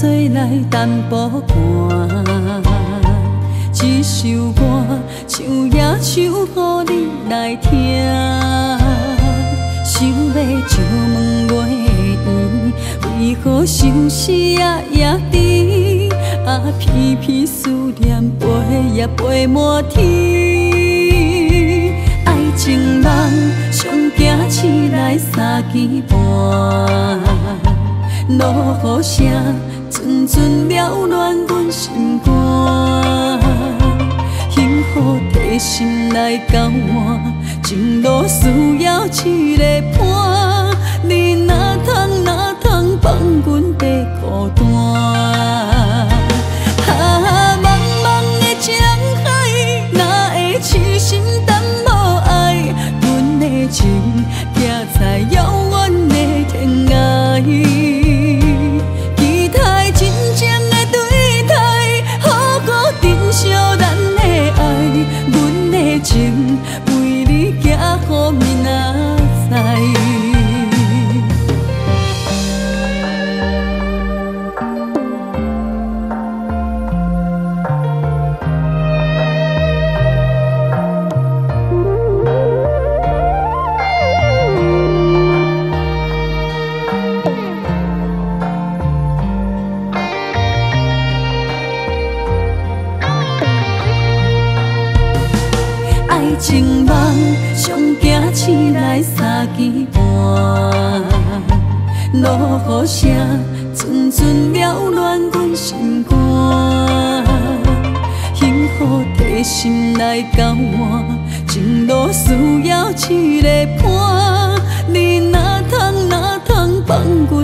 做来淡薄寒。这首歌唱也唱，予你来听。想要借问月圆，为何相思也甜？偏偏思念飞也飞满天。爱情梦上行起来三更半，落雨声阵阵缭乱阮心肝。幸福提心来交换，情路需要一个伴。你哪通放阮在孤单？茫茫的情海，哪会痴心等无爱？阮的情行在遥远的天涯，期待真正的对待，好搁珍惜咱的爱。阮的情为你行，予明仔载。爱情梦上行起来三更半，落雨声阵阵缭乱阮心肝。幸福提心来交换，情路需要一个伴。你哪通放阮？